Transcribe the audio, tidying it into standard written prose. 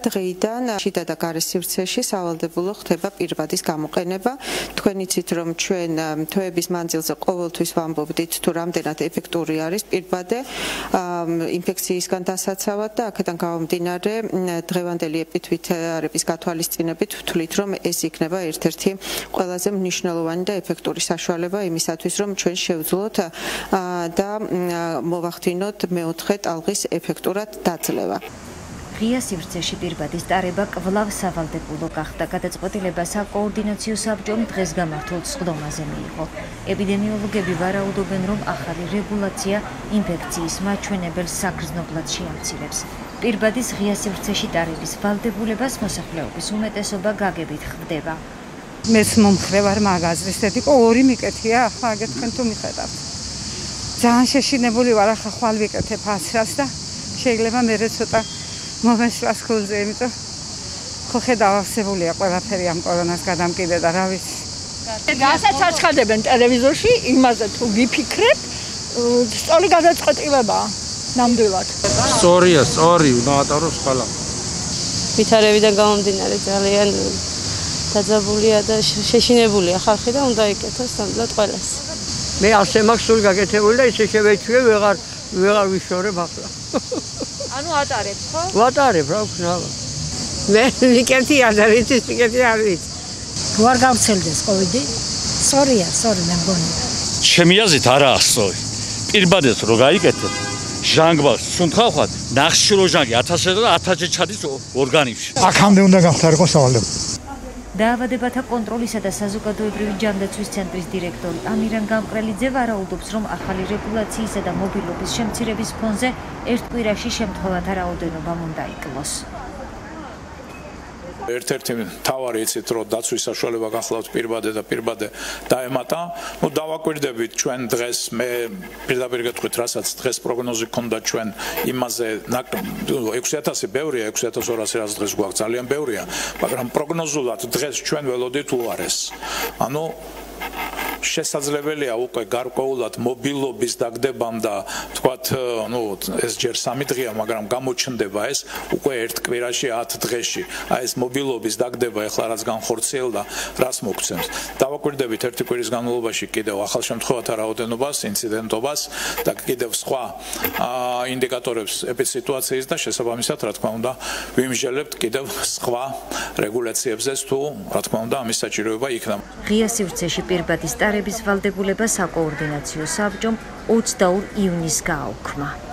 დღეიდან შიდა და გარე სივრცეში სავალდებულო ხდება პირბადის გამოყენება. თქვენ იცით, რომ ჩვენ თვეების მანძილზე ყოველთვის ვამბობდით, თუ რამდენად ეფექტური არის პირბადე ინფექციისგან დასაცავად და აქედან გამომდინარე დღევანდელი ეპიდემიологიის გათვალისწინებით ვთვლით, რომ ეს იქნება ერთ-ერთი ყველაზე მნიშვნელოვანი და ეფექტური საშუალება იმისათვის, რომ ჩვენ შევძლოთ და მოვახდინოთ მეოთხე ტალღის ეფექტურად დაძლევა. ღია სივრცეში პირბადის ტარება კვლავ სავალდებულო გახდა. გადაწყვეტილება საკოორდინაციო საბჭომ დღეს გამართულ სხდომაზე მიიღო. ეპიდემიოლოგები ვარაუდობენ, რომ ახალი რეგულაცია ინფექციის მაჩვენებელს საგრძნობლად შეამცირებს. პირბადის ღია სივრცეში ტარების ვალდებულებას მოსახლეობის უმეტესობა გაგებით ხვდება. მეც მომხრე ვარ მაგაზრის დედიკო ორი მიკეთია ახლა აგეთქვენ თუ მიხედავთ. ძალიან შეშინებული ვარ ახლა ხვალ ვიკეთებ 100-რას და შეიძლება მერე ცოტა მომესვას ქულზე, იმიტომ ხო ხედავსებულია ყველაფერი ამ კორონას გადამკიდე და რა ვიცი. რასაც აცხადებენ ტელევიზორში, იმაზე თუ ვიფიქრებ, სწორი გადაწყვეტილებაა ნამდვილად. სწორია, სწორი, უნდა ატაროს ყველა. ვითარებიდან გამომდინარე ძალიან დაძაბულია და შეშინებულია ხალხი და უნდა იკეთოს ნამდვილად ყველას. მე ასე მაქვს სულ გაკეთებული და ისე შევეჩვიე, ვეღარ ვიშორებ ახლა. ანუ ატარებ, ხო? ვატარებ, რა ვქნა. მე ვიკეთი არ ვიცი, ვიკეთი არ ვიცი. თუ არ გავრცელდეს კოვიდი, სწორია, სწორი მე მგონი. ჩემი აზრით არაა სწორი. პირბადეთ რო გაიკეთებ, ჟანგბას სუნთქავხათ, ნახშირო ჟანგი 1000-ზე და 1000-ზე ჩადის ორგანიზმში. აქამდე უნდა გახდარიყო სავალდებულო. დაავადებათა კონტროლისა და საზოგადოებრივი ჯანდაცვის ცენტრის დირექტორი ამირან გამყრელიძე ვარაუდობს, რომ ახალი რეგულაციისა და მობილობის შემცირების ფონზე ერთ კვირაში შემთხვევათა რაოდენობა უნდა იკლოს. ერთ-ერთი მთავარი იცით, რომ დაცვის საშუალება გახლავთ პირბადე და პირბადე დაემატა. დავაკვირდებით ჩვენ დღეს, მე პირდაპირ გეტყვით, რასაც დღეს პროგნოზი ქონდა ჩვენ იმაზე 6000 ბევრია, 6200 რაც დღეს გვაქვს ძალიან ბევრია, მაგრამ პროგნოზულად დღეს ჩვენ ველოდით უარეს. ანუ შესაძლებელია უკვე გარკვეულად მობილობის დაგდებამ და თქვათ, ეს ჯერ 3 დღეა, მაგრამ გამოჩნდება ეს უკვე ერთ კვირაში 10 დღეში. აი ეს მობილობის დაგდება ეხლა რაც განხორციელდა, რას მოგცემს. დავაკვირდებით ერთი კვირის განმავლობაში კიდევ ახალ შემთხვევათა რაოდენობას, ინციდენტობას და კიდევ სხვა ინდიკატორებს ეპიდსიტუაციის და შესაბამისად, რა თქმა უნდა, ვიმსჯელებთ კიდევ სხვა რეგულაციებზე თუ, რა თქმა უნდა, ამის საჭიროება იქნება. ღია სივრცეში პირბადის ტარების ვალდებულება საკოორდინაციო საბჭომ 22 ივნისს გააუქმა.